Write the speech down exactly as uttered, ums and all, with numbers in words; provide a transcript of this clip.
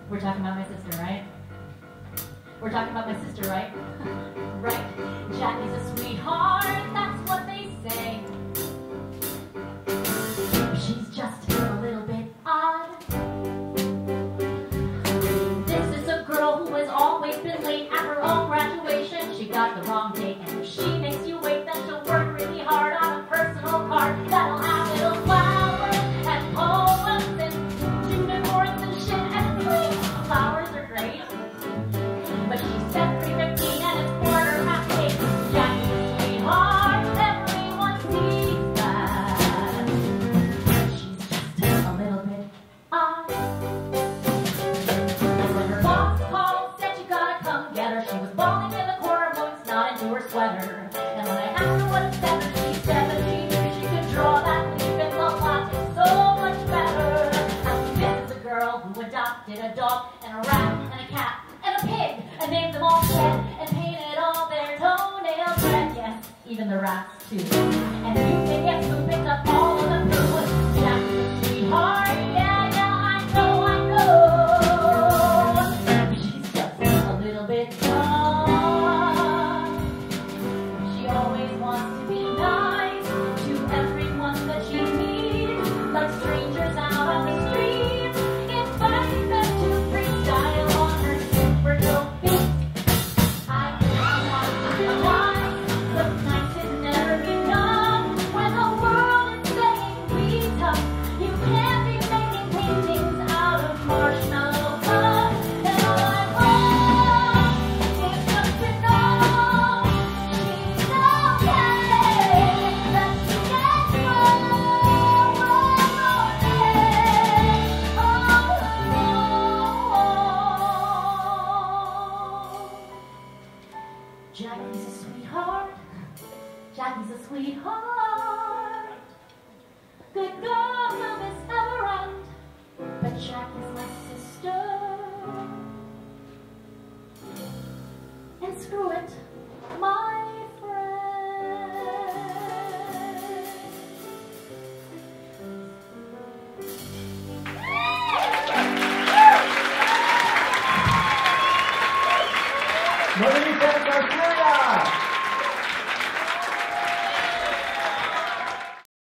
We're talking about my sister, right? We're talking about my sister, right? Right. Jackie's a sweetheart, that's what they say. She's just a little bit odd. This is a girl who has always been late at her own graduation. She got the wrong date, and if she makes you wait, then she'll work really hard on a personal card that'll have little flowers and poems and June boards and shit and please. Flowers are great, but she's set three fifteen and it's quarter past eight. Jackie's a sweetheart, everyone sees that. She's just a little bit odd. And when her boss called, said you gotta come get her, she was bawling in the corner, blowing snot into her sweater. And when I asked her what it said, she said that she knew she could draw that leaf in the plastic so much better. And this is a girl who adopted a dog and a rat and a cat and a pig and named them all Ted and painted all their toenails red. Yes, even the rats too. And you can guess who picked up all of the food. Jackie's a sweetheart. Yeah, yeah, I know, I know. She's just a little bit dumb. She always wants to be nice to everyone that she meets, like strangers out on the street, inviting them to freestyle on her super dope beat. I want to be nice, but nice is never enough. When the world is saying be tough, you can't be making paintings out of marshmallow cups. And all I want is just to know she's okay, that she gets through oh, Jackie's a sweetheart. Jackie's a sweetheart. Good girl, will this ever end? But Jackie's my sister. And screw it.